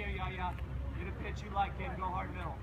here, Yaya. Get a pitch you like, kid. Go hard middle.